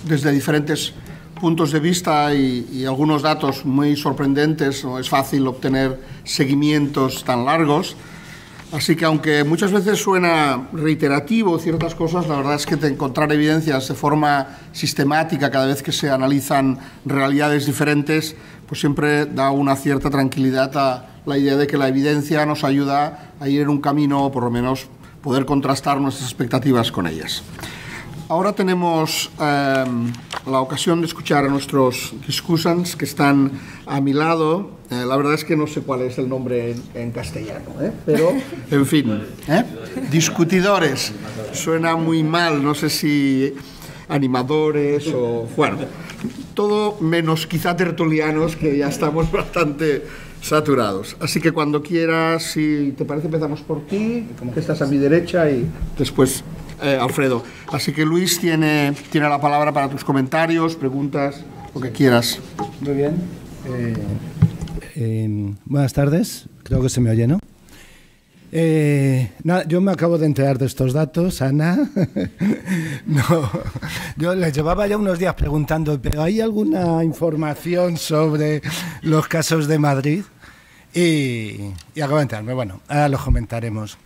desde diferentes puntos de vista y algunos datos muy sorprendentes. No es fácil obtener seguimientos tan largos. Así que aunque muchas veces suena reiterativo ciertas cosas, la verdad es que encontrar evidencias de forma sistemática cada vez que se analizan realidades diferentes, pues siempre da una cierta tranquilidad a la idea de que la evidencia nos ayuda a ir en un camino, o por lo menos poder contrastar nuestras expectativas con ellas. Ahora tenemos la ocasión de escuchar a nuestros discussants que están a mi lado. La verdad es que no sé cuál es el nombre en castellano, pero, en fin, discutidores. Suena muy mal, no sé si animadores o... Bueno, todo menos quizá tertulianos, que ya estamos bastante saturados. Así que cuando quieras, si te parece, empezamos por ti, que estás a mi derecha, y después... Alfredo. Así que Luis tiene la palabra para tus comentarios, preguntas, lo que quieras. Muy bien. Buenas tardes. Creo que se me oye, ¿no? Yo me acabo de enterar de estos datos, Ana. No, yo les llevaba ya unos días preguntando, ¿pero hay alguna información sobre los casos de Madrid? Y acabo de enterarme. Bueno, ahora los comentaremos.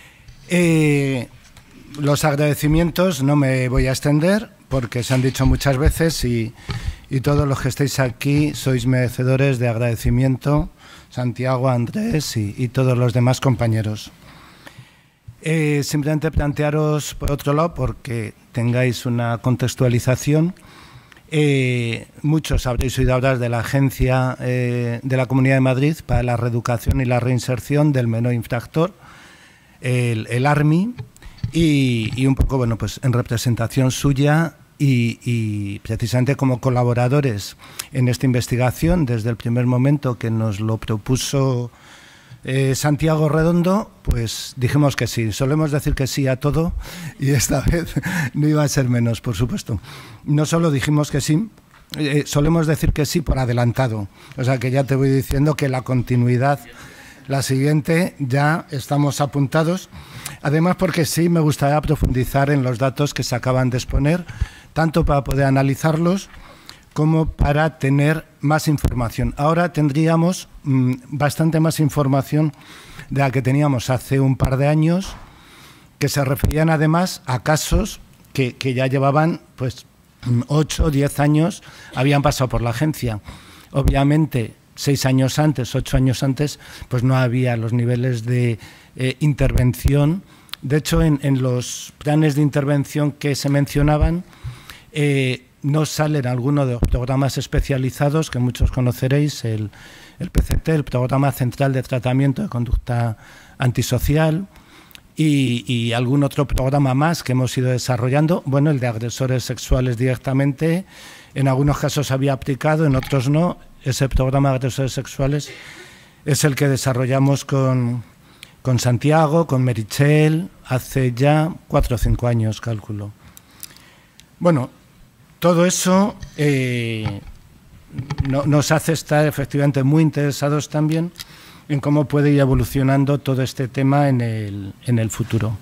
Los agradecimientos no me voy a extender porque se han dicho muchas veces y todos los que estáis aquí sois merecedores de agradecimiento, Santiago, Andrés y todos los demás compañeros. Simplemente plantearos, por otro lado, porque tengáis una contextualización, muchos habréis oído hablar de la Agencia de la Comunidad de Madrid para la Reeducación y la Reinserción del Menor Infractor, el ARMI, y un poco, bueno, pues en representación suya y precisamente como colaboradores en esta investigación, desde el primer momento que nos lo propuso Santiago Redondo, pues dijimos que sí. Solemos decir que sí a todo y esta vez no iba a ser menos, por supuesto. No solo dijimos que sí, solemos decir que sí por adelantado. O sea que ya te voy diciendo que la continuidad, la siguiente, ya estamos apuntados. Además, porque sí me gustaría profundizar en los datos que se acaban de exponer, tanto para poder analizarlos como para tener más información. Ahora tendríamos bastante más información de la que teníamos hace un par de años, que se referían además a casos que ya llevaban pues 8 o 10 años, habían pasado por la agencia. Obviamente, 6 años antes, 8 años antes, pues no había los niveles de intervención. De hecho, en los planes de intervención que se mencionaban, no salen algunos de los programas especializados que muchos conoceréis, el PCT, el Programa Central de Tratamiento de Conducta Antisocial, y algún otro programa más que hemos ido desarrollando. Bueno, el de agresores sexuales directamente, en algunos casos había aplicado, en otros no. Ese programa de agresores sexuales es el que desarrollamos con Santiago, con Meritxell, hace ya 4 o 5 años, cálculo. Bueno, todo eso nos hace estar efectivamente muy interesados también en cómo puede ir evolucionando todo este tema en el futuro.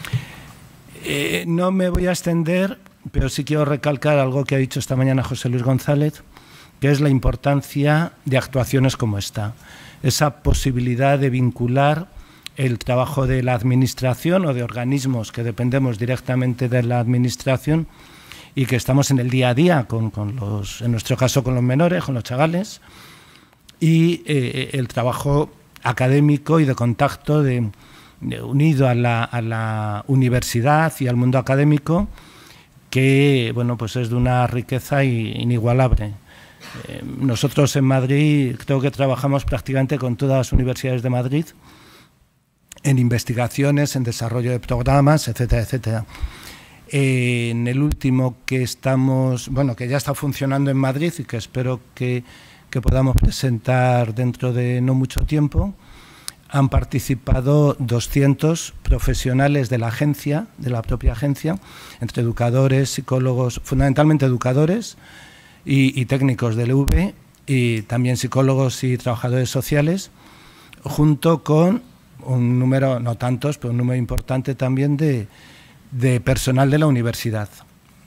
No me voy a extender, pero sí quiero recalcar algo que ha dicho esta mañana José Luis González, que es la importancia de actuaciones como esta, esa posibilidad de vincular el trabajo de la administración o de organismos que dependemos directamente de la administración y que estamos en el día a día en nuestro caso con los menores, con los chavales, y el trabajo académico y de contacto unido a la universidad y al mundo académico, que bueno, pues es de una riqueza inigualable. Nosotros en Madrid creo que trabajamos prácticamente con todas las universidades de Madrid en investigaciones, en desarrollo de programas, etcétera, etcétera. En el último que estamos, bueno, que ya está funcionando en Madrid y que espero que podamos presentar dentro de no mucho tiempo, han participado 200 profesionales de la agencia, de la propia agencia, entre educadores, psicólogos, fundamentalmente educadores y técnicos del EV, y también psicólogos y trabajadores sociales, junto con un número, no tantos, pero un número importante también de personal de la universidad.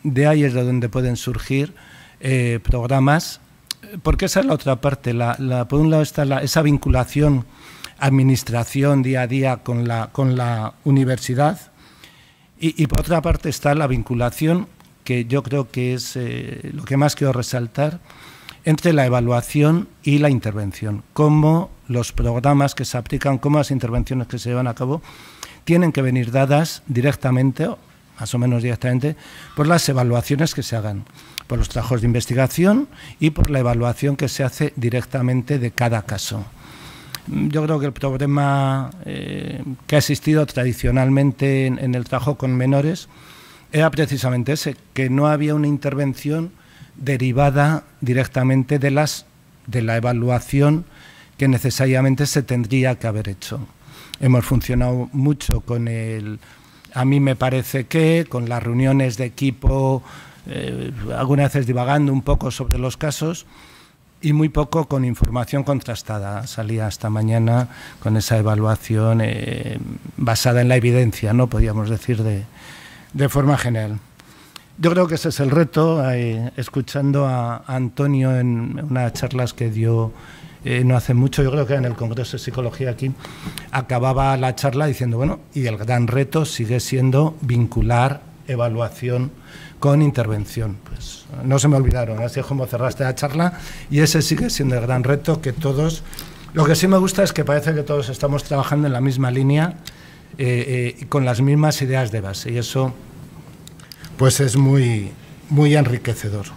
de ahí es de donde pueden surgir programas, porque esa es la otra parte. Por un lado está esa vinculación administración día a día con la universidad y por otra parte está la vinculación, que yo creo que es lo que más quiero resaltar, entre la evaluación y la intervención. Cómo los programas que se aplican, cómo las intervenciones que se llevan a cabo tienen que venir dadas directamente, o más o menos directamente, por las evaluaciones que se hagan, por los trabajos de investigación y por la evaluación que se hace directamente de cada caso. Yo creo que el problema que ha existido tradicionalmente en el trabajo con menores era precisamente ese, que no había una intervención derivada directamente de la evaluación que necesariamente se tendría que haber hecho. Hemos funcionado mucho con a mí me parece que, con las reuniones de equipo, algunas veces divagando un poco sobre los casos y muy poco con información contrastada. Salía esta mañana con esa evaluación basada en la evidencia, ¿no? Podríamos decir de forma general. Yo creo que ese es el reto. Escuchando a Antonio en unas charlas que dio no hace mucho, yo creo que en el Congreso de Psicología aquí, acababa la charla diciendo, bueno, y el gran reto sigue siendo vincular evaluación con intervención. Pues no se me olvidaron, así es como cerraste la charla, y ese sigue siendo el gran reto que todos... Lo que sí me gusta es que parece que todos estamos trabajando en la misma línea, con las mismas ideas de base, y eso pues es muy enriquecedor.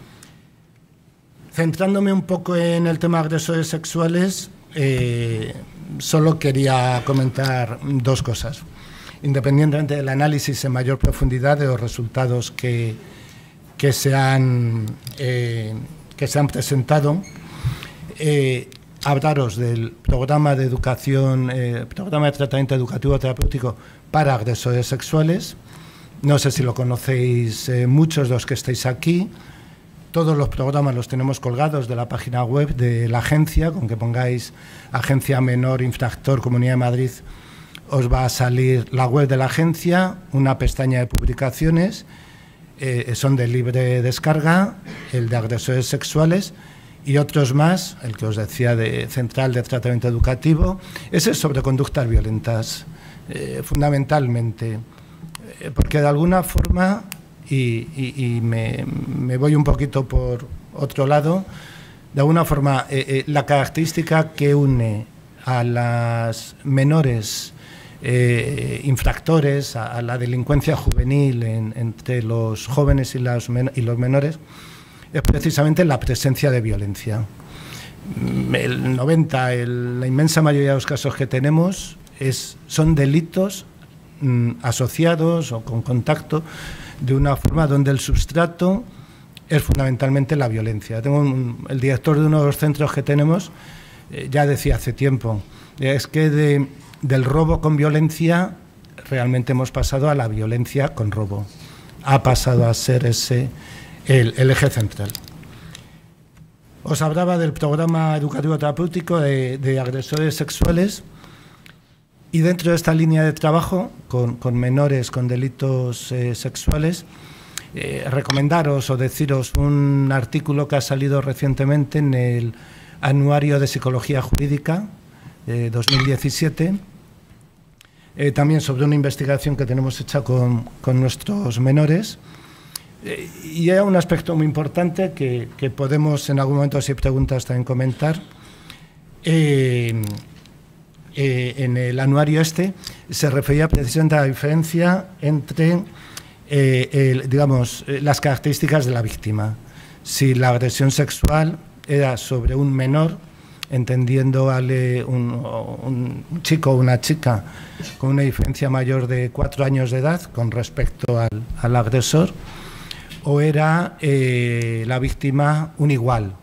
Centrándome un poco en el tema de agresores sexuales, solo quería comentar dos cosas. Independientemente del análisis en mayor profundidad de los resultados que se han presentado, hablaros del programa de educación, programa de tratamiento educativo terapéutico para agresores sexuales. No sé si lo conocéis muchos de los que estáis aquí. Todos los programas los tenemos colgados de la página web de la agencia, con que pongáis Agencia Menor Infractor Comunidad de Madrid, os va a salir la web de la agencia, una pestaña de publicaciones, son de libre descarga, el de agresores sexuales y otros más, el que os decía de Central de Tratamiento Educativo, ese es sobre conductas violentas, fundamentalmente, porque de alguna forma, y me voy un poquito por otro lado, de alguna forma la característica que une a las menores infractores, a la delincuencia juvenil entre los jóvenes y los menores, es precisamente la presencia de violencia. La inmensa mayoría de los casos que tenemos son delitos asociados o con contacto de una forma donde el substrato es fundamentalmente la violencia. El director de uno de los centros que tenemos ya decía hace tiempo, es que del robo con violencia realmente hemos pasado a la violencia con robo. Ha pasado a ser ese el eje central. Os hablaba del programa educativo terapéutico de agresores sexuales, y dentro de esta línea de trabajo con menores con delitos sexuales, recomendaros o deciros un artículo que ha salido recientemente en el Anuario de Psicología Jurídica de 2017, también sobre una investigación que tenemos hecha con nuestros menores. Y hay un aspecto muy importante que podemos en algún momento, si hay preguntas, también comentar. En el anuario se refería precisamente a la diferencia entre las características de la víctima. Si la agresión sexual era sobre un menor, entendiendo un chico o una chica con una diferencia mayor de 4 años de edad con respecto al agresor, o era la víctima una igual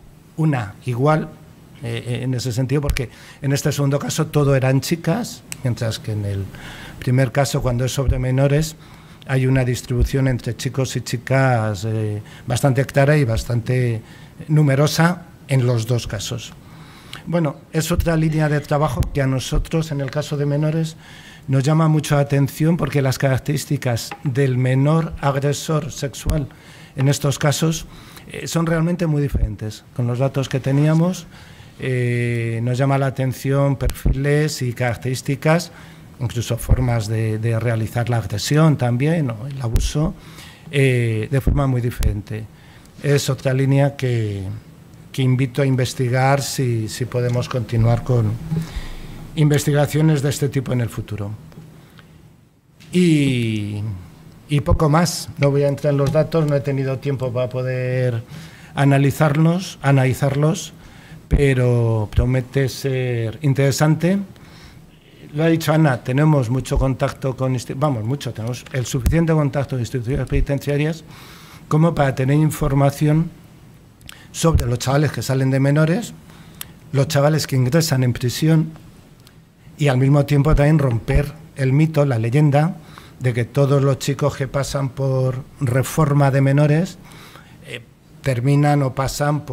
en ese sentido, porque en este segundo caso todo eran chicas, mientras que en el primer caso, cuando es sobre menores, hay una distribución entre chicos y chicas bastante clara y bastante numerosa en los dos casos. Bueno, es otra línea de trabajo que a nosotros, en el caso de menores, nos llama mucho la atención porque las características del menor agresor sexual en estos casos son realmente muy diferentes. Con los datos que teníamos nos llama la atención perfiles y características, incluso formas de realizar la agresión también, o el abuso, de forma muy diferente. Es otra línea que invito a investigar si podemos continuar con investigaciones de este tipo en el futuro. Y poco más. No voy a entrar en los datos, no he tenido tiempo para poder analizarlos, pero promete ser interesante. Lo ha dicho Ana, tenemos mucho contacto con... tenemos el suficiente contacto con instituciones penitenciarias como para tener información sobre los chavales que salen de menores, los chavales que ingresan en prisión y al mismo tiempo también romper el mito, la leyenda, de que todos los chicos que pasan por reforma de menores terminan o pasan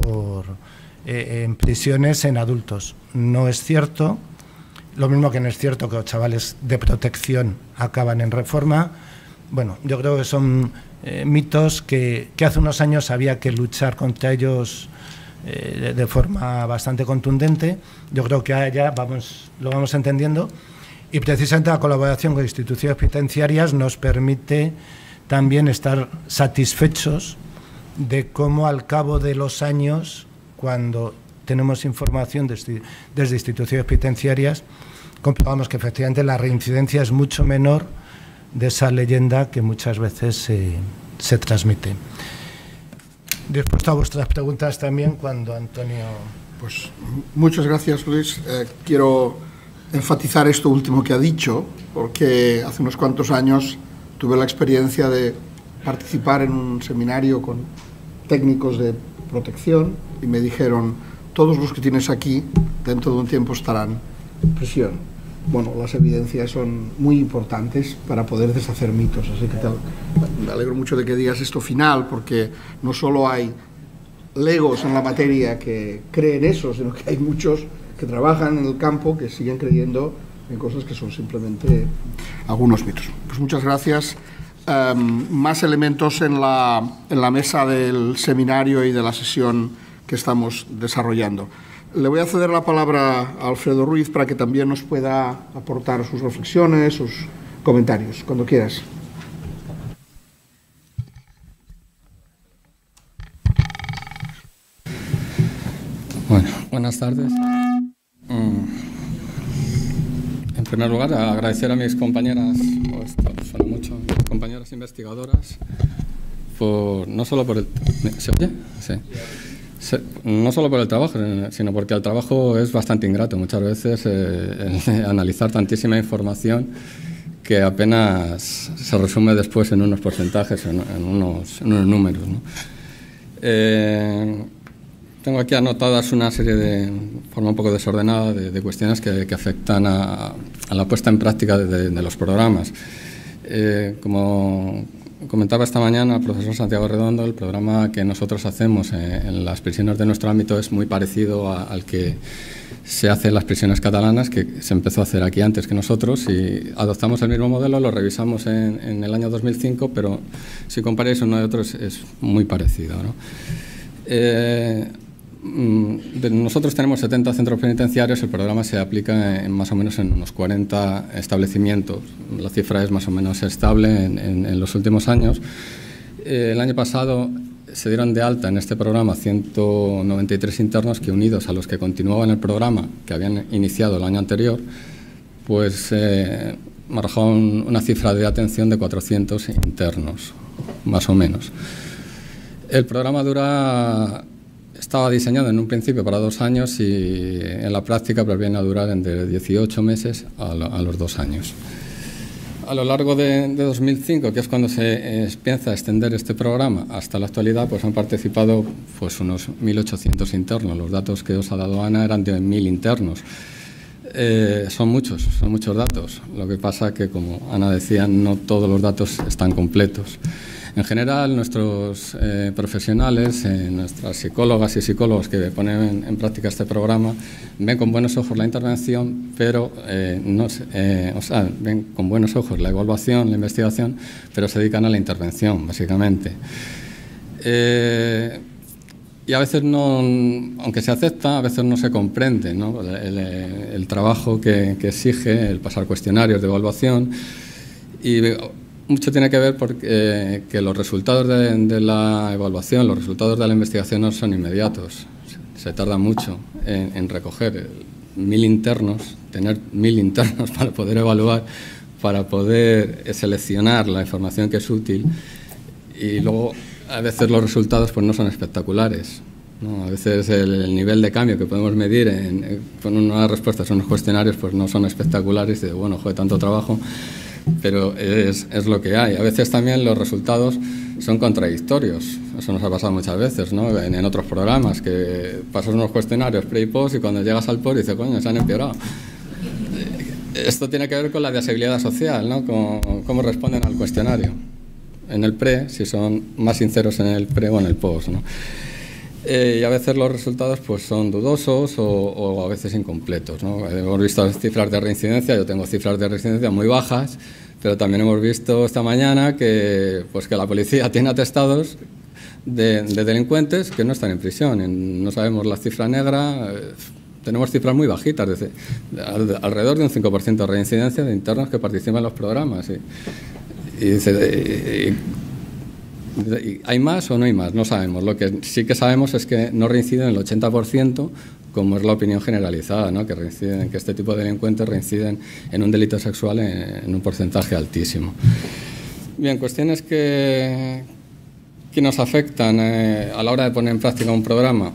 en prisiones en adultos. No es cierto. Lo mismo que no es cierto que los chavales de protección acaban en reforma. Bueno, yo creo que son mitos que hace unos años había que luchar contra ellos de forma bastante contundente. Yo creo que ya lo vamos entendiendo, y precisamente la colaboración con instituciones penitenciarias nos permite también estar satisfechos de cómo al cabo de los años, cuando tenemos información desde instituciones penitenciarias, comprobamos que efectivamente la reincidencia es mucho menor de esa leyenda que muchas veces se transmite. Dispuesto a vuestras preguntas también cuando Antonio... Pues muchas gracias, Luis. Quiero enfatizar esto último que ha dicho, porque hace unos cuantos años tuve la experiencia de participar en un seminario con técnicos de protección y me dijeron: todos los que tienes aquí dentro de un tiempo estarán en prisión. Bueno, las evidencias son muy importantes para poder deshacer mitos, así que me alegro mucho de que digas esto final, porque no solo hay legos en la materia que creen eso, sino que hay muchos que trabajan en el campo que siguen creyendo en cosas que son simplemente algunos mitos. Pues muchas gracias. Más elementos en la mesa del seminario y de la sesión que estamos desarrollando. Le voy a ceder la palabra a Alfredo Ruiz para que también nos pueda aportar sus reflexiones, sus comentarios, cuando quieras. Bueno, buenas tardes. En primer lugar, agradecer a mis compañeras, suena mucho, compañeras investigadoras, no solo por el... ¿Se oye? Sí. No solo por el trabajo, sino porque el trabajo es bastante ingrato muchas veces, analizar tantísima información que apenas se resume después en unos porcentajes, en unos números, ¿no? Tengo aquí anotadas una serie de forma un poco desordenada de cuestiones que afectan a la puesta en práctica de los programas. Como comentaba esta mañana el profesor Santiago Redondo, el programa que nosotros hacemos en las prisiones de nuestro ámbito es muy parecido al que se hace en las prisiones catalanas, que se empezó a hacer aquí antes que nosotros, y adoptamos el mismo modelo, lo revisamos en el año 2005, pero si comparáis uno de otro es muy parecido, ¿no? Nosotros tenemos 70 centros penitenciarios, el programa se aplica más o menos en unos 40 establecimientos. La cifra es más o menos estable en los últimos años. El año pasado se dieron de alta en este programa 193 internos que, unidos a los que continuaban el programa, que habían iniciado el año anterior, pues arrojaron una cifra de atención de 400 internos, más o menos. El programa estaba diseñado en un principio para 2 años y en la práctica viene a durar entre 18 meses a los 2 años. A lo largo de 2005, que es cuando se empieza a extender este programa, hasta la actualidad, pues han participado pues unos 1.800 internos. Los datos que os ha dado Ana eran de 1.000 internos. Son muchos datos. Lo que pasa que, como Ana decía, no todos los datos están completos. En general, nuestros profesionales, nuestras psicólogas y psicólogos que ponen en práctica este programa, ven con buenos ojos la intervención, pero ven con buenos ojos la evaluación, la investigación, pero se dedican a la intervención, básicamente. Y a veces no, aunque se acepta, a veces no se comprende, ¿no? El trabajo que exige el pasar cuestionarios de evaluación, y mucho tiene que ver porque que los resultados de la evaluación, los resultados de la investigación no son inmediatos. Se tarda mucho en recoger 1000 internos, tener 1000 internos para poder evaluar, para poder seleccionar la información que es útil, y luego a veces los resultados pues no son espectaculares, ¿no? A veces el nivel de cambio que podemos medir con unas respuestas, unos cuestionarios, pues no son espectaculares, y de bueno, joder, tanto trabajo, pero es lo que hay. A veces también los resultados son contradictorios. Eso nos ha pasado muchas veces, ¿no? En otros programas, que pasas unos cuestionarios pre y post, y cuando llegas al post dices, coño, se han empeorado. Esto tiene que ver con la deseabilidad social, ¿no? Cómo responden al cuestionario. En el pre, si son más sinceros en el pre o en el post, ¿no? Y a veces los resultados pues son dudosos o a veces incompletos, ¿no? Hemos visto cifras de reincidencia, yo tengo cifras de reincidencia muy bajas, pero también hemos visto esta mañana que la policía tiene atestados de delincuentes que no están en prisión. No sabemos la cifra negra, tenemos cifras muy bajitas, alrededor de un 5% de reincidencia de internos que participan en los programas. ¿Hay más o no hay más? No sabemos. Lo que sí que sabemos es que no reinciden el 80%, como es la opinión generalizada, ¿no? Que este tipo de delincuentes reinciden en un delito sexual en un porcentaje altísimo. Bien, cuestiones que nos afectan a la hora de poner en práctica un programa.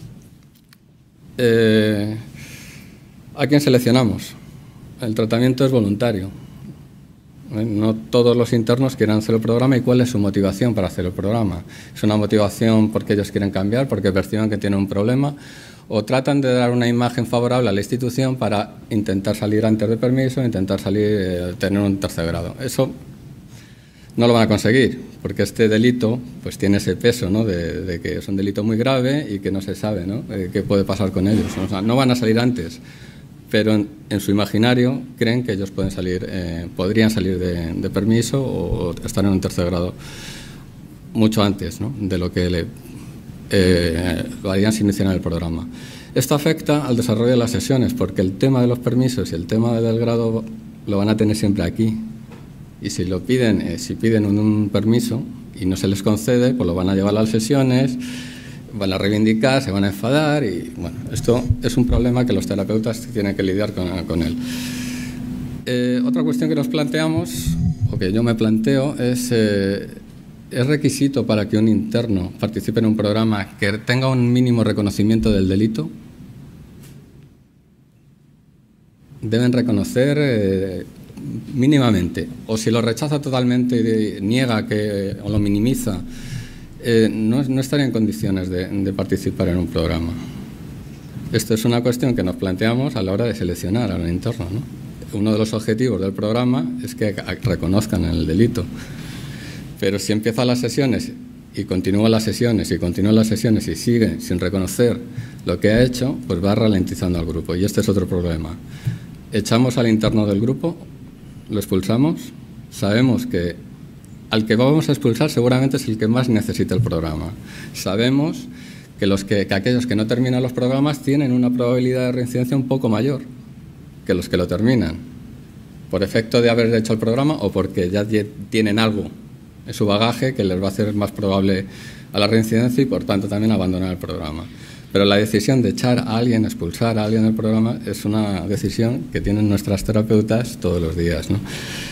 ¿A quién seleccionamos? El tratamiento es voluntario. No todos los internos quieren hacer el programa. ¿Y cuál es su motivación para hacer el programa? ¿Es una motivación porque ellos quieren cambiar, porque perciben que tienen un problema, o tratan de dar una imagen favorable a la institución para intentar salir antes de permiso, intentar tener un tercer grado? Eso no lo van a conseguir, porque este delito pues tiene ese peso, ¿no? de que es un delito muy grave y que no se sabe, ¿no? Qué puede pasar con ellos. O sea, no van a salir antes, pero en su imaginario creen que ellos podrían salir de permiso o estar en un tercer grado mucho antes, ¿no? De lo que lo harían si iniciaran el programa. Esto afecta al desarrollo de las sesiones, porque el tema de los permisos y el tema del grado lo van a tener siempre aquí. Y si piden un permiso y no se les concede, pues lo van a llevar a las sesiones, van a reivindicar, se van a enfadar, y bueno, esto es un problema que los terapeutas tienen que lidiar con él. Otra cuestión que nos planteamos, o que yo me planteo, ¿es requisito para que un interno participe en un programa que tenga un mínimo reconocimiento del delito? Deben reconocer mínimamente, o si lo rechaza totalmente y niega o lo minimiza, no estaría en condiciones de participar en un programa. Esto es una cuestión que nos planteamos a la hora de seleccionar a un interno, ¿no? Uno de los objetivos del programa es que reconozcan el delito, pero si empieza las sesiones y continúa las sesiones y sigue sin reconocer lo que ha hecho, pues va ralentizando al grupo, y este es otro problema. Echamos al interno del grupo, lo expulsamos, sabemos que al que vamos a expulsar seguramente es el que más necesita el programa. Sabemos que aquellos que no terminan los programas tienen una probabilidad de reincidencia un poco mayor que los que lo terminan, por efecto de haber hecho el programa o porque ya tienen algo en su bagaje que les va a hacer más probable a la reincidencia y por tanto también abandonar el programa. Pero la decisión de echar a alguien, expulsar a alguien del programa, es una decisión que tienen nuestras terapeutas todos los días, ¿no?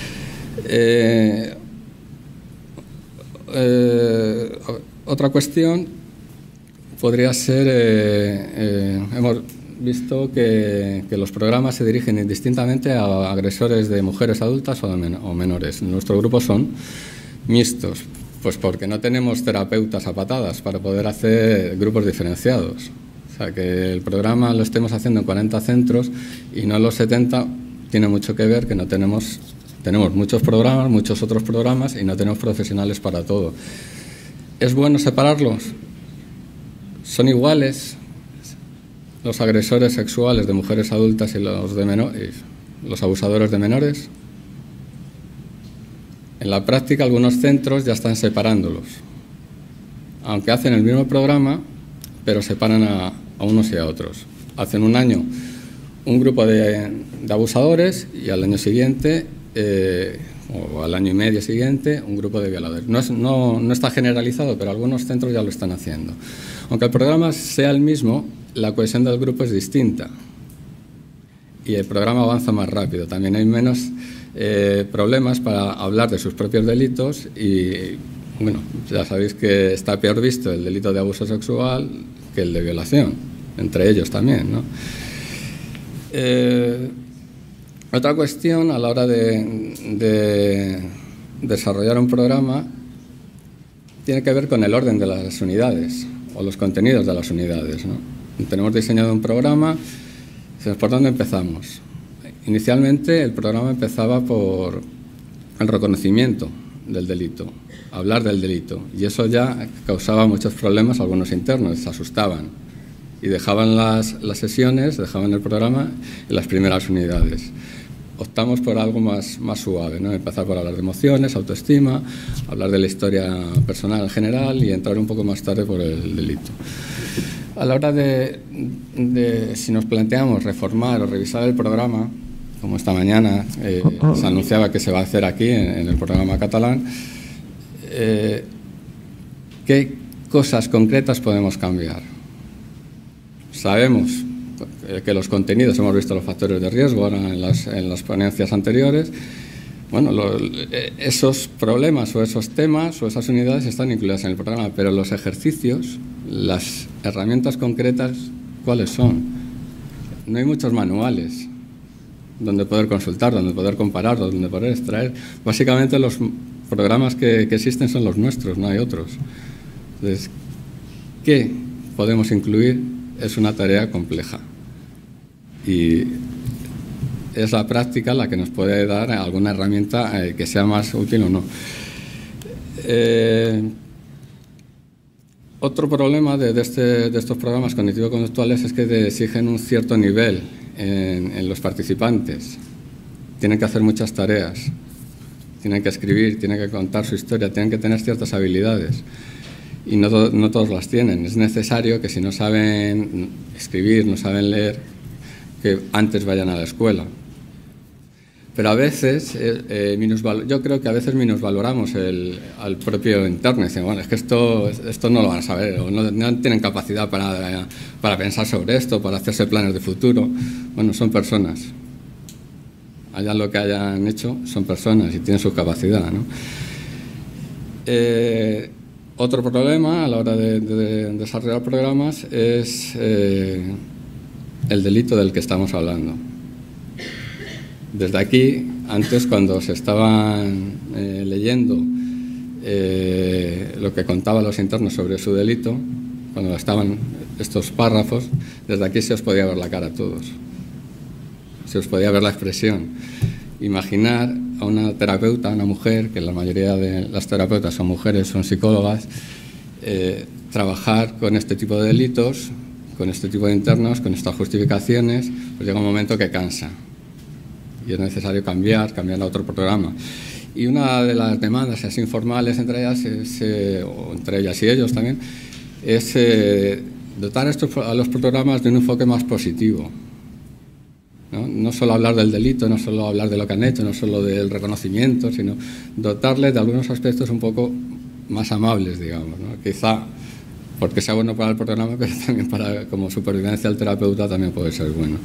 Otra cuestión podría ser, hemos visto que los programas se dirigen indistintamente a agresores de mujeres adultas o menores. Nuestro grupo son mixtos, pues porque no tenemos terapeutas a patadas para poder hacer grupos diferenciados. O sea, que el programa lo estemos haciendo en 40 centros y no en los 70, tiene mucho que ver que no tenemos Tenemos muchos programas, muchos otros programas y no tenemos profesionales para todo. ¿Es bueno separarlos? ¿Son iguales los agresores sexuales de mujeres adultas y los abusadores de menores? En la práctica, algunos centros ya están separándolos, aunque hacen el mismo programa, pero separan a unos y a otros. Hacen un año un grupo de abusadores y al año siguiente, o al año y medio siguiente, un grupo de violadores. No está generalizado, pero algunos centros ya lo están haciendo. Aunque el programa sea el mismo, la cohesión del grupo es distinta y el programa avanza más rápido. También hay menos problemas para hablar de sus propios delitos y, bueno, ya sabéis que está peor visto el delito de abuso sexual que el de violación, entre ellos también, ¿no? Otra cuestión a la hora de desarrollar un programa tiene que ver con el orden de las unidades o los contenidos de las unidades, ¿no? Tenemos diseñado un programa, ¿por dónde empezamos? Inicialmente el programa empezaba por el reconocimiento del delito, hablar del delito, y eso ya causaba muchos problemas a algunos internos, se asustaban y dejaban las sesiones, dejaban el programa en las primeras unidades. Optamos por algo más suave, ¿no? Empezar por hablar de emociones, autoestima, hablar de la historia personal en general y entrar un poco más tarde por el delito. A la hora de si nos planteamos reformar o revisar el programa, como esta mañana se anunciaba que se va a hacer aquí en el programa catalán, ¿qué cosas concretas podemos cambiar? Sabemos que los contenidos, hemos visto los factores de riesgo ahora en las ponencias anteriores. Bueno, esos problemas o esos temas o esas unidades están incluidas en el programa, pero los ejercicios, las herramientas concretas, ¿cuáles son? No hay muchos manuales donde poder consultar, donde poder comparar, donde poder extraer. Básicamente los programas que existen son los nuestros, no hay otros. Entonces, ¿qué podemos incluir? Es una tarea compleja y es la práctica la que nos puede dar alguna herramienta que sea más útil o no. Otro problema de estos programas cognitivo-conductuales es que exigen un cierto nivel en los participantes. Tienen que hacer muchas tareas, tienen que escribir, tienen que contar su historia, tienen que tener ciertas habilidades. Y no todos las tienen. Es necesario que si no saben escribir, no saben leer, que antes vayan a la escuela. Pero a veces, yo creo que a veces minusvaloramos al propio interno. Dicen, bueno, es que esto no lo van a saber, o no tienen capacidad para pensar sobre esto, para hacerse planes de futuro. Bueno, son personas. Hayan lo que hayan hecho, son personas y tienen su capacidad, ¿no? Otro problema a la hora de desarrollar programas es el delito del que estamos hablando. Desde aquí, antes cuando se estaban leyendo lo que contaban los internos sobre su delito, cuando estaban estos párrafos, desde aquí se os podía ver la cara a todos, se os podía ver la expresión. Imaginar a una terapeuta, a una mujer, que la mayoría de las terapeutas son mujeres, son psicólogas, trabajar con este tipo de delitos, con este tipo de internos, con estas justificaciones, pues llega un momento que cansa y es necesario cambiar a otro programa. Y una de las demandas así informales entre ellas, o entre ellas y ellos también, es dotar a los programas de un enfoque más positivo. No solo hablar del delito, no solo hablar de lo que han hecho, no solo del reconocimiento, sino dotarles de algunos aspectos un poco más amables, digamos, ¿no? Quizá porque sea bueno para el programa, pero también como supervivencia del terapeuta también puede ser bueno.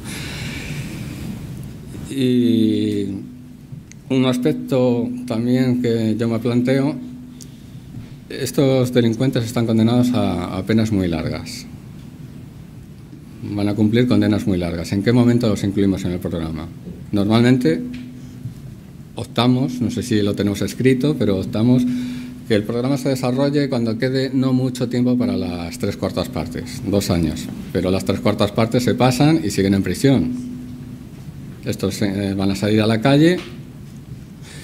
Y un aspecto también que yo me planteo, estos delincuentes están condenados a penas muy largas. Van a cumplir condenas muy largas. ¿En qué momento los incluimos en el programa? Normalmente optamos, no sé si lo tenemos escrito, pero optamos que el programa se desarrolle cuando quede no mucho tiempo para las 3/4 partes, 2 años. Pero las 3/4 partes se pasan y siguen en prisión. Estos van a salir a la calle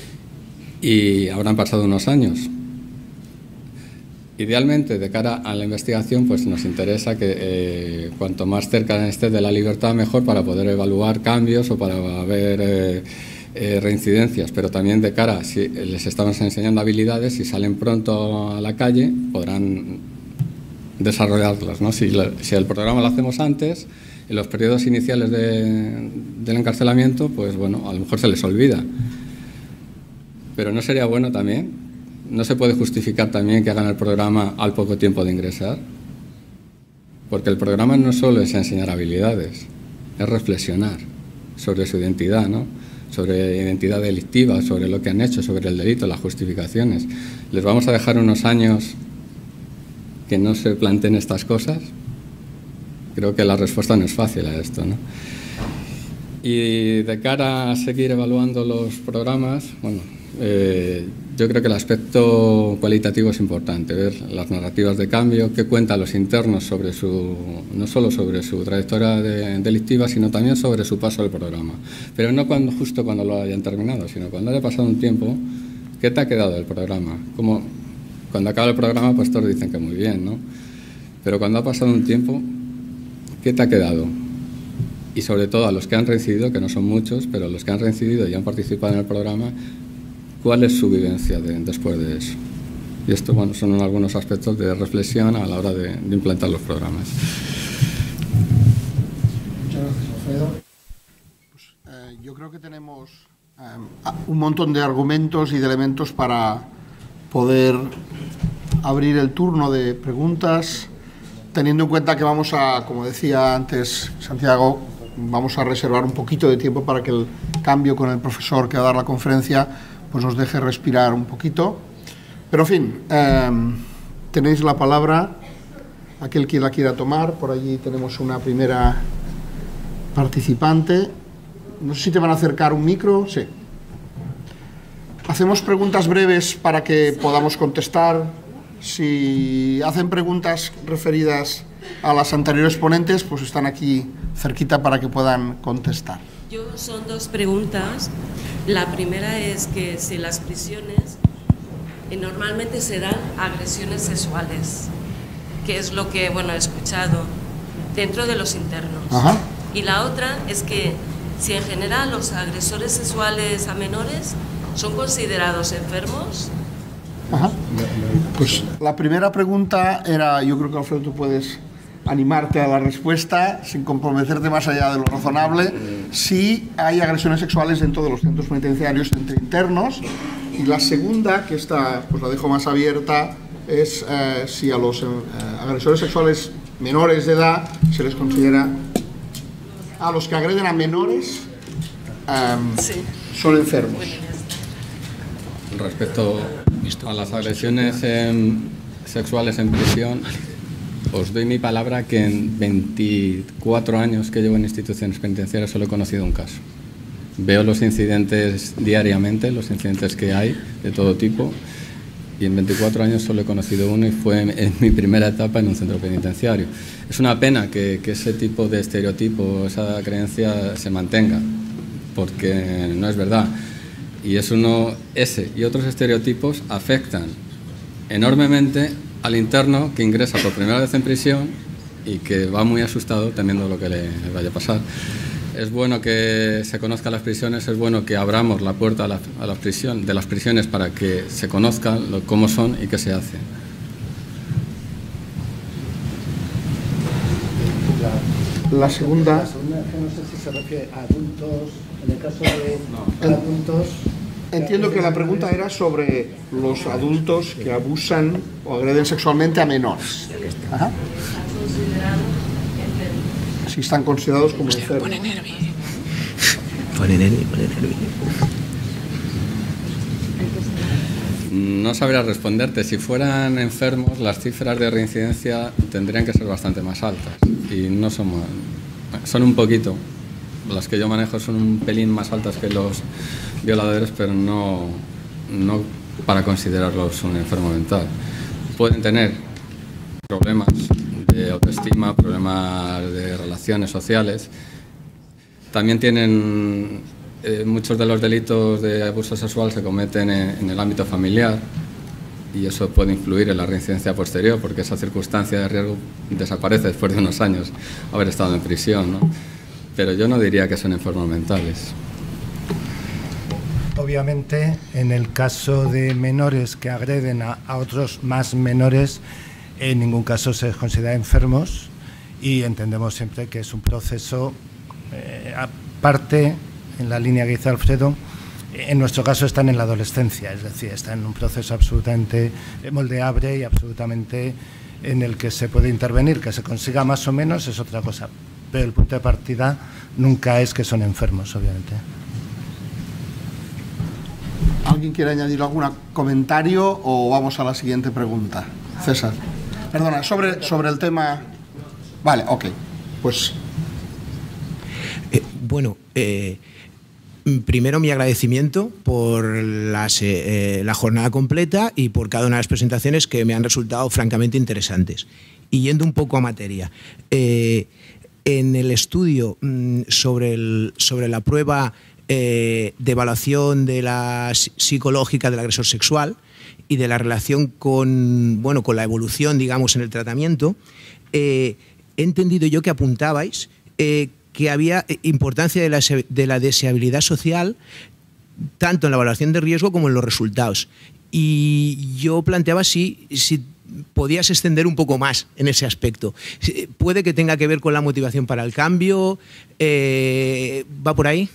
y habrán pasado unos años. Idealmente, de cara a la investigación, pues nos interesa que cuanto más cerca esté de la libertad, mejor, para poder evaluar cambios o para ver reincidencias, pero también de cara, si les estamos enseñando habilidades, si salen pronto a la calle, podrán desarrollarlas, ¿no? Si el programa lo hacemos antes, en los periodos iniciales del encarcelamiento, pues bueno, a lo mejor se les olvida. Pero ¿no sería bueno también? ¿No se puede justificar también que hagan el programa al poco tiempo de ingresar? Porque el programa no solo es enseñar habilidades, es reflexionar sobre su identidad, ¿no? Sobre identidad delictiva, sobre lo que han hecho, sobre el delito, las justificaciones. ¿Les vamos a dejar unos años que no se planteen estas cosas? Creo que la respuesta no es fácil a esto, ¿no? Y de cara a seguir evaluando los programas, bueno, yo creo que el aspecto cualitativo es importante, ver las narrativas de cambio, qué cuentan los internos sobre no solo sobre su trayectoria delictiva, sino también sobre su paso al programa. Pero no justo cuando lo hayan terminado, sino cuando haya pasado un tiempo, ¿qué te ha quedado del programa? Cuando acaba el programa, pues todos dicen que muy bien, ¿no? Pero cuando ha pasado un tiempo, ¿qué te ha quedado? Y sobre todo a los que han reincidido, que no son muchos, pero los que han reincidido y han participado en el programa, ¿cuál es su vivencia después de eso? Y esto, bueno, son algunos aspectos de reflexión a la hora de implantar los programas. Muchas gracias, Alfredo. Pues, yo creo que tenemos un montón de argumentos y de elementos para poder abrir el turno de preguntas, teniendo en cuenta que vamos a, como decía antes Santiago, vamos a reservar un poquito de tiempo para que el cambio con el profesor que va a dar la conferencia pues nos deje respirar un poquito. Pero, en fin, tenéis la palabra, aquel que la quiera tomar. Por allí tenemos una primera participante. No sé si te van a acercar un micro. Sí. Hacemos preguntas breves para que podamos contestar. Si hacen preguntas referidas a las anteriores ponentes, pues están aquí cerquita para que puedan contestar. Son dos preguntas. La primera es que si las prisiones normalmente se dan agresiones sexuales, que es lo que, bueno, he escuchado dentro de los internos. Ajá. Y la otra es que si en general los agresores sexuales a menores son considerados enfermos. Ajá. Pues la primera pregunta era, yo creo que Alfredo tú puedes animarte a la respuesta sin comprometerte más allá de lo razonable, si hay agresiones sexuales dentro de los centros penitenciarios entre internos. Y la segunda, que esta pues la dejo más abierta, es si a los agresores sexuales menores de edad se les considera, a los que agreden a menores Sí. son enfermos. Respecto a las agresiones sexuales en prisión, os doy mi palabra que en 24 años que llevo en instituciones penitenciarias solo he conocido un caso. Veo los incidentes diariamente, los incidentes que hay de todo tipo, y en 24 años solo he conocido uno y fue en mi primera etapa en un centro penitenciario. Es una pena que ese tipo de estereotipo, esa creencia se mantenga, porque no es verdad. Y ese y otros estereotipos afectan enormemente al interno que ingresa por primera vez en prisión y que va muy asustado temiendo lo que le vaya a pasar. Es bueno que se conozcan las prisiones, es bueno que abramos la puerta a las prisiones para que se conozcan cómo son y qué se hace. La segunda... No sé si se refiere a adultos, en el caso de adultos... Entiendo que la pregunta era sobre los adultos que abusan o agreden sexualmente a menores. Ajá. Si están considerados como enfermos. Pone nervi. No sabría responderte. Si fueran enfermos, las cifras de reincidencia tendrían que ser bastante más altas. Y no son un poquito. Las que yo manejo son un pelín más altas que los violadores, pero no para considerarlos un enfermo mental. Pueden tener problemas de autoestima, problemas de relaciones sociales. También tienen muchos de los delitos de abuso sexual se cometen en el ámbito familiar y eso puede influir en la reincidencia posterior porque esa circunstancia de riesgo desaparece después de unos años haber estado en prisión, ¿no? Pero yo no diría que son enfermos mentales. Obviamente, en el caso de menores que agreden a otros más menores, en ningún caso se les considera enfermos y entendemos siempre que es un proceso aparte, en la línea que dice Alfredo. En nuestro caso están en la adolescencia, es decir, están en un proceso absolutamente moldeable y absolutamente en el que se puede intervenir. Que se consiga más o menos es otra cosa, pero el punto de partida nunca es que son enfermos, obviamente. ¿Alguien quiere añadir algún comentario o vamos a la siguiente pregunta? César. Perdona, sobre el tema... Vale, ok. Pues... Primero, mi agradecimiento por la jornada completa y por cada una de las presentaciones que me han resultado francamente interesantes. Y yendo un poco a materia, en el estudio sobre la prueba de evaluación de la psicológica del agresor sexual y de la relación con la evolución, digamos, en el tratamiento, he entendido yo que apuntabais que había importancia de la deseabilidad social tanto en la evaluación de riesgo como en los resultados. Y yo planteaba si podías extender un poco más en ese aspecto. ¿Puede que tenga que ver con la motivación para el cambio? ¿Va por ahí?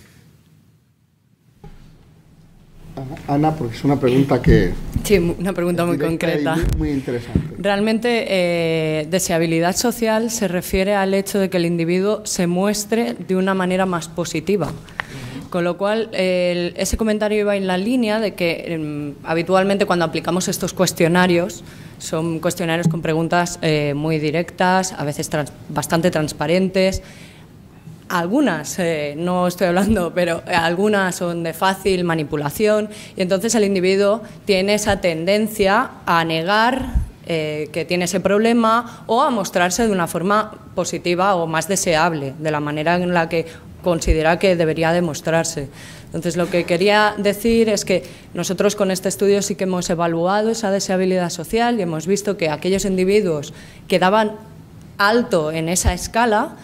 Ana, porque es una pregunta que... Sí, una pregunta muy concreta. Muy interesante. Realmente, deseabilidad social se refiere al hecho de que el individuo se muestre de una manera más positiva. Con lo cual, ese comentario iba en la línea de que habitualmente cuando aplicamos estos cuestionarios, son cuestionarios con preguntas muy directas, a veces bastante transparentes. Algunas, no estoy hablando, pero algunas son de fácil manipulación y entonces el individuo tiene esa tendencia a negar que tiene ese problema o a mostrarse de una forma positiva o más deseable, de la manera en la que considera que debería demostrarse. Entonces, lo que quería decir es que nosotros con este estudio sí que hemos evaluado esa deseabilidad social y hemos visto que aquellos individuos que daban alto en esa escala,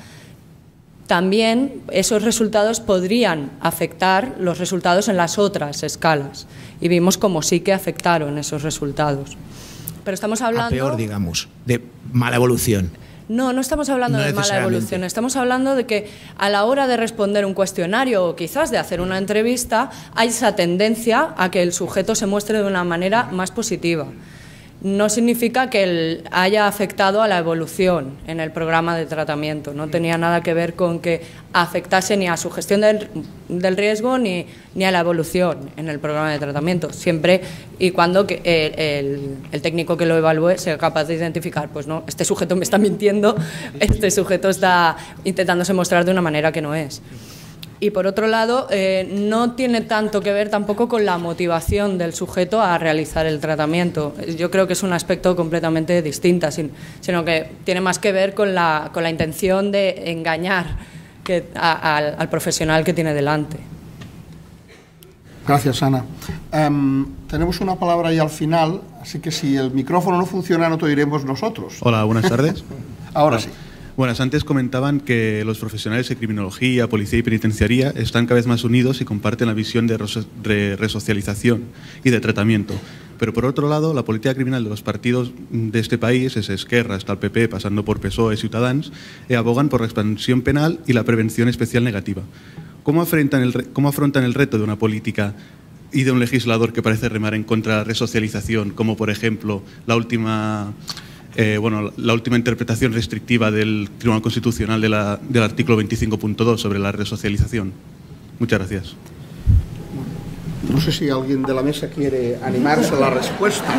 también esos resultados podrían afectar los resultados en las otras escalas. Y vimos como sí que afectaron esos resultados. Pero estamos hablando... A peor, digamos, de mala evolución. No, no estamos hablando de mala evolución. Estamos hablando de que a la hora de responder un cuestionario o quizás de hacer una entrevista, hay esa tendencia a que el sujeto se muestre de una manera más positiva. No significa que haya afectado a la evolución en el programa de tratamiento. No tenía nada que ver con que afectase ni a su gestión del riesgo ni a la evolución en el programa de tratamiento, siempre y cuando el técnico que lo evalúe sea capaz de identificar, pues no, este sujeto me está mintiendo, este sujeto está intentándose mostrar de una manera que no es. Y por otro lado, no tiene tanto que ver tampoco con la motivación del sujeto a realizar el tratamiento. Yo creo que es un aspecto completamente distinto, sino que tiene más que ver con la intención de engañar al profesional que tiene delante. Gracias, Ana. Tenemos una palabra ya al final, así que si el micrófono no funciona, no te oiremos nosotros. Hola, buenas tardes. Ahora sí. Bueno, antes comentaban que los profesionales de criminología, policía y penitenciaría están cada vez más unidos y comparten la visión de resocialización y de tratamiento. Pero por otro lado, la política criminal de los partidos de este país, desde Esquerra hasta el PP, pasando por PSOE y Ciutadans, abogan por la expansión penal y la prevención especial negativa. ¿Cómo afrontan el reto de una política y de un legislador que parece remar en contra de la resocialización, como por ejemplo la última interpretación restrictiva del Tribunal Constitucional del artículo 25.2 sobre la resocialización? Muchas gracias. No sé si alguien de la mesa quiere animarse a la respuesta.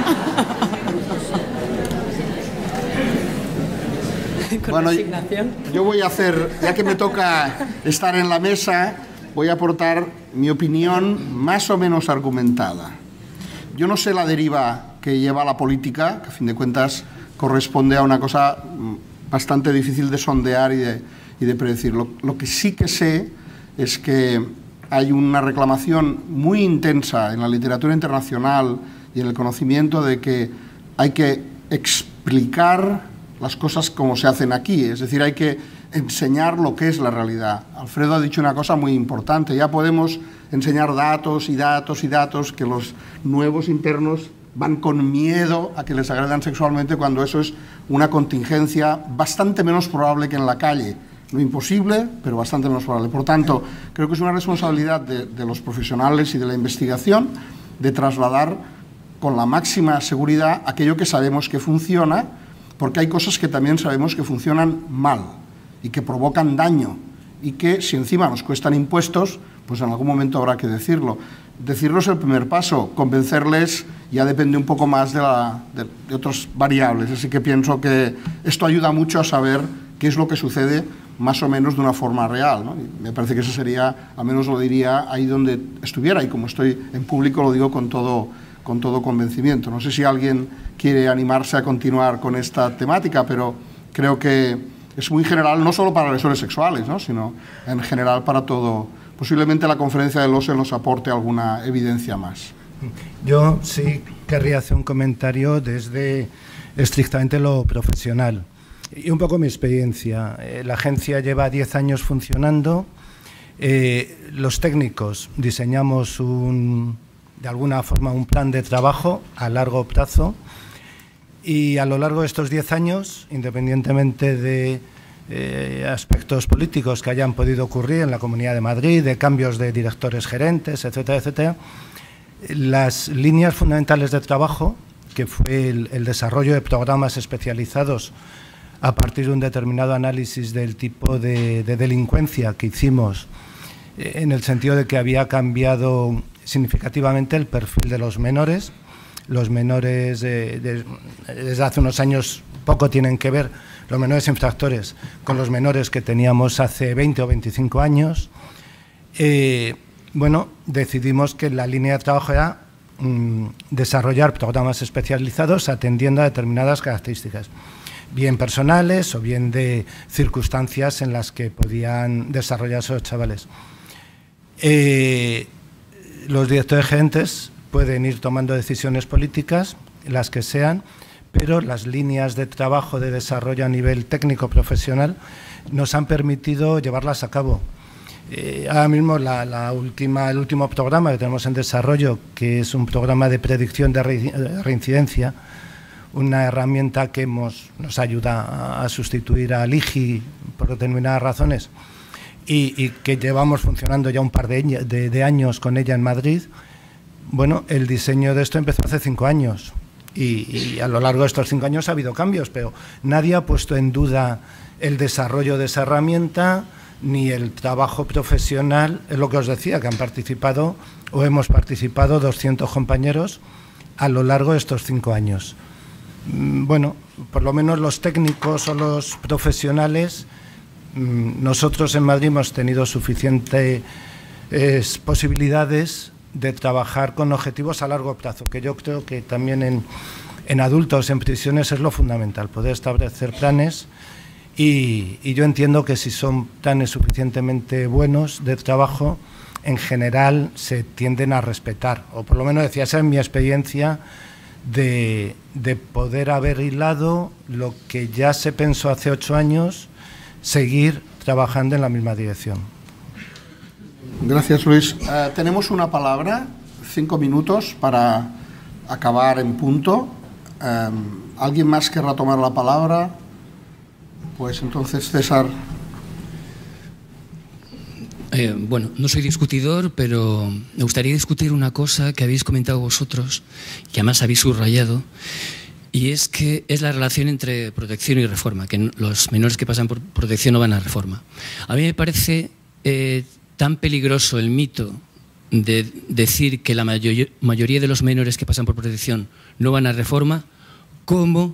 Bueno, yo voy a hacer, ya que me toca estar en la mesa, voy a aportar mi opinión más o menos argumentada. Yo no sé la deriva que lleva la política, que a fin de cuentas corresponde a una cosa bastante difícil de sondear y de predecir. Lo que sí que sé es que hay una reclamación muy intensa en la literatura internacional y en el conocimiento de que hay que explicar las cosas como se hacen aquí, es decir, hay que enseñar lo que es la realidad. Alfredo ha dicho una cosa muy importante, ya podemos enseñar datos y datos y datos que los nuevos internos van con miedo a que les agredan sexualmente cuando eso es una contingencia bastante menos probable que en la calle. No imposible, pero bastante menos probable. Por tanto, creo que es una responsabilidad de los profesionales y de la investigación de trasladar con la máxima seguridad aquello que sabemos que funciona, porque hay cosas que también sabemos que funcionan mal y que provocan daño y que si encima nos cuestan impuestos, pues en algún momento habrá que decirlo. Decirlo es el primer paso, convencerles ya depende un poco más de otras variables, así que pienso que esto ayuda mucho a saber qué es lo que sucede más o menos de una forma real, ¿no? Y me parece que eso sería, al menos lo diría ahí donde estuviera, y como estoy en público lo digo con todo convencimiento. No sé si alguien quiere animarse a continuar con esta temática, pero creo que es muy general, no solo para agresores sexuales, ¿no?, sino en general para todo. Posiblemente la conferencia del OSCE nos aporte alguna evidencia más. Yo sí querría hacer un comentario desde estrictamente lo profesional y un poco mi experiencia. La agencia lleva 10 años funcionando. Los técnicos diseñamos de alguna forma un plan de trabajo a largo plazo y a lo largo de estos 10 años, independientemente de aspectos políticos que hayan podido ocurrir en la Comunidad de Madrid, de cambios de directores gerentes, etcétera, etcétera, las líneas fundamentales de trabajo, que fue el desarrollo de programas especializados a partir de un determinado análisis del tipo de delincuencia que hicimos, en el sentido de que había cambiado significativamente el perfil de los menores. Los menores desde hace unos años poco tienen que ver, los menores infractores, con los menores que teníamos hace 20 o 25 años. Bueno, decidimos que la línea de trabajo era desarrollar programas especializados atendiendo a determinadas características, bien personales o bien de circunstancias en las que podían desarrollarse los chavales. Los directores gerentes pueden ir tomando decisiones políticas, las que sean, pero las líneas de trabajo de desarrollo a nivel técnico profesional nos han permitido llevarlas a cabo. Ahora mismo el último programa que tenemos en desarrollo, que es un programa de predicción de reincidencia, una herramienta que nos ayuda a sustituir al IGI por determinadas razones y que llevamos funcionando ya un par de años con ella en Madrid. Bueno, el diseño de esto empezó hace 5 años y a lo largo de estos 5 años ha habido cambios, pero nadie ha puesto en duda el desarrollo de esa herramienta ni el trabajo profesional. Es lo que os decía, que han participado o hemos participado 200 compañeros a lo largo de estos 5 años. Bueno, por lo menos los técnicos o los profesionales, nosotros en Madrid hemos tenido suficientes posibilidades de trabajar con objetivos a largo plazo, que yo creo que también en adultos, en prisiones, es lo fundamental, poder establecer planes y yo entiendo que si son planes suficientemente buenos de trabajo, en general se tienden a respetar, o por lo menos decía, esa es mi experiencia de poder haber hilado lo que ya se pensó hace 8 años, seguir trabajando en la misma dirección. Gracias, Luis. Tenemos una palabra, 5 minutos para acabar en punto. ¿Alguien más querrá tomar la palabra? Pues entonces, César. Bueno, no soy discutidor, pero me gustaría discutir una cosa que habéis comentado vosotros, que además habéis subrayado, y es que es la relación entre protección y reforma, que los menores que pasan por protección no van a reforma. A mí me parece tan peligroso el mito de decir que la mayoría de los menores que pasan por protección no van a reforma, como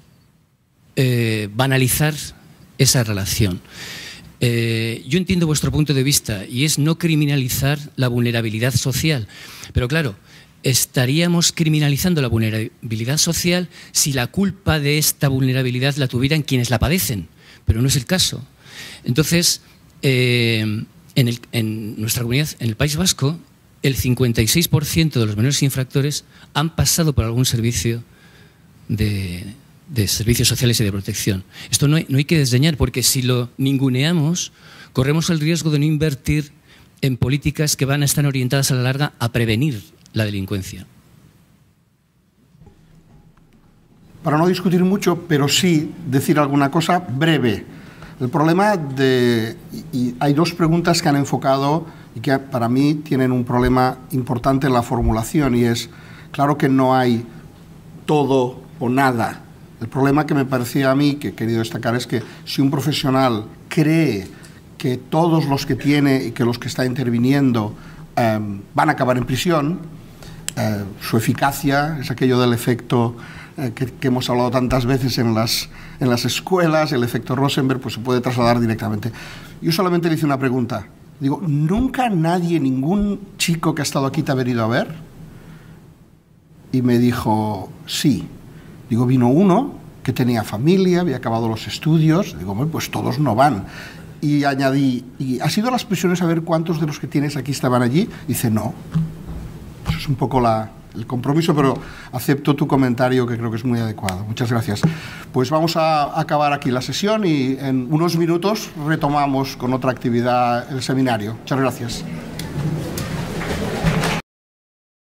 banalizar esa relación. Yo entiendo vuestro punto de vista y es no criminalizar la vulnerabilidad social, pero claro, estaríamos criminalizando la vulnerabilidad social si la culpa de esta vulnerabilidad la tuvieran quienes la padecen, pero no es el caso. Entonces, en nuestra comunidad, en el País Vasco, el 56% de los menores infractores han pasado por algún servicio de servicios sociales y de protección. Esto no hay que desdeñar, porque si lo ninguneamos, corremos el riesgo de no invertir en políticas que van a estar orientadas a la larga a prevenir la delincuencia. Para no discutir mucho, pero sí decir alguna cosa breve. El problema y hay dos preguntas que han enfocado y que para mí tienen un problema importante en la formulación, y es, claro que no hay todo o nada. El problema que me parecía a mí, que he querido destacar, es que si un profesional cree que todos los que tiene y que los que está interviniendo van a acabar en prisión, su eficacia es aquello del efecto que hemos hablado tantas veces en las escuelas, el efecto Rosenberg, pues se puede trasladar directamente. Yo solamente le hice una pregunta. Digo, ¿nunca nadie, ningún chico que ha estado aquí te ha venido a ver? Y me dijo, sí. Digo, vino uno que tenía familia, había acabado los estudios. Digo, bueno, pues todos no van. Y añadí, ¿y has ido a las prisiones a ver cuántos de los que tienes aquí estaban allí? Dice, no. Eso es un poco el compromiso, pero acepto tu comentario, que creo que es muy adecuado. Muchas gracias. Pues vamos a acabar aquí la sesión y en unos minutos retomamos con otra actividad el seminario. Muchas gracias.